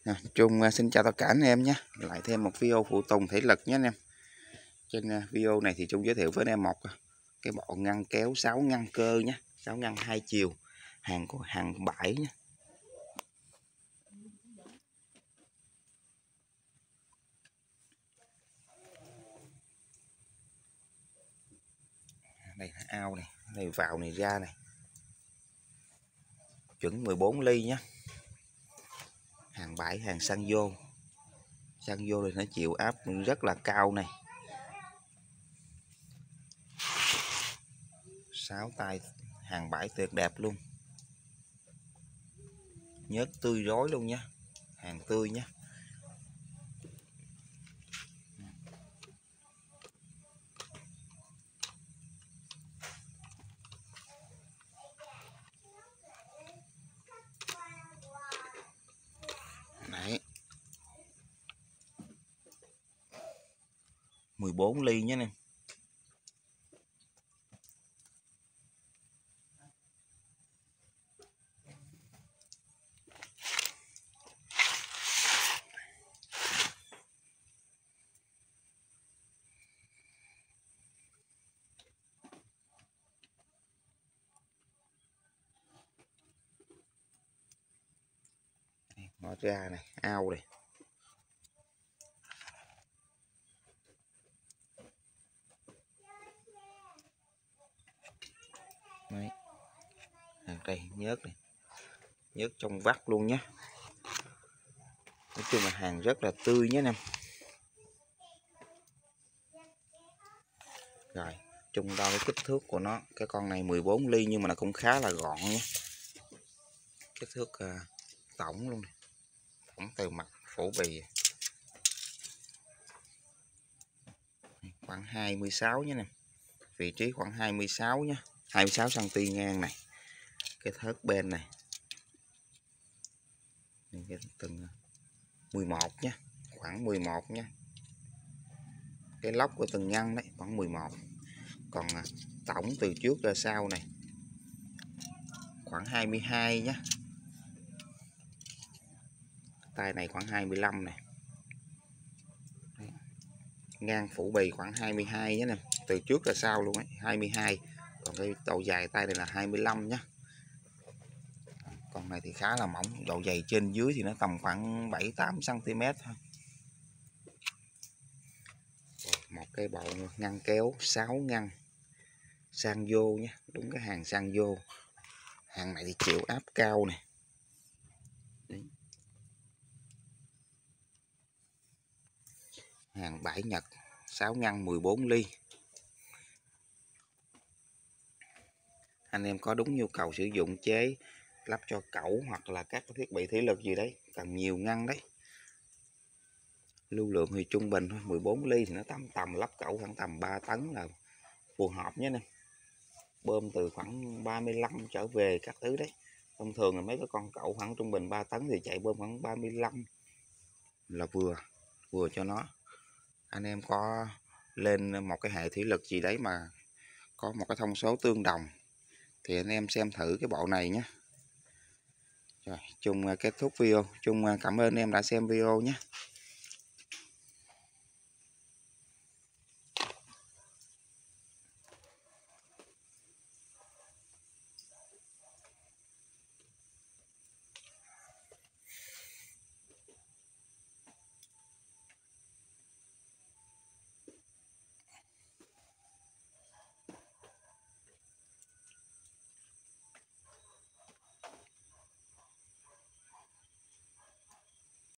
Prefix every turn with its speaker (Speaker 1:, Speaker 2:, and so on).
Speaker 1: Trung xin chào tất cả anh em nhé. Lại thêm một video phụ tùng thể lực nhé anh em. Trên video này thì Trung giới thiệu với anh em một cái bộ ngăn kéo 6 ngăn cơ nhé, 6 ngăn 2 chiều, hàng của hàng bãi nhé. Đây là ao này, đây vào này ra này. Chuẩn 14 ly nhé. Hàng bãi, hàng xăng vô. Xăng vô thì nó chịu áp rất là cao này. 6 tay hàng bãi tuyệt đẹp luôn. Nhớt tươi rối luôn nhé. Hàng tươi nhé. Đấy. 14 ly nhé nè. Mở ra này, ao này. Đấy. Đây nhớt này, nhớt trong vắt luôn nhé. Nói chung là hàng rất là tươi nhé anh em. Rồi Trung đo cái kích thước của nó, cái con này 14 ly nhưng mà nó cũng khá là gọn nhé. Kích thước tổng luôn này. Tổng từ mặt phủ bì khoảng 26 nhé nè, vị trí khoảng 26 nhé, 26 cm ngang này. Cái thớt bên này từng 11 nhé, khoảng 11 nhé. Cái lóc của từng ngăn đấy khoảng 11. Còn tổng từ trước ra sau này khoảng 22 nhé. Tay này khoảng 25 này. Đấy. Ngang phủ bì khoảng 22 nhé nè, từ trước ra sau luôn ấy, 22. Còn cái độ dài tay này là 25 nhé. Con này thì khá là mỏng, độ dày trên dưới thì nó tầm khoảng 7-8 cm thôi. Một cái bộ ngăn kéo 6 ngăn sang vô nhé, đúng cái hàng sang vô. Hàng này thì chịu áp cao này. Đấy. Hàng bãi Nhật 6 ngăn 14 ly. Anh em có đúng nhu cầu sử dụng chế lắp cho cẩu hoặc là các thiết bị thủy lực gì đấy, cần nhiều ngăn đấy. Lưu lượng thì trung bình thôi, 14 ly thì nó tầm lắp cẩu khoảng tầm 3 tấn là phù hợp nhé nè. Bơm từ khoảng 35 trở về các thứ đấy. Thông thường là mấy cái con cẩu khoảng trung bình 3 tấn thì chạy bơm khoảng 35 là vừa cho nó. Anh em có lên một cái hệ thủy lực gì đấy mà có một cái thông số tương đồng thì anh em xem thử cái bộ này nhé. Rồi Trung kết thúc video. Trung cảm ơn em đã xem video nhé.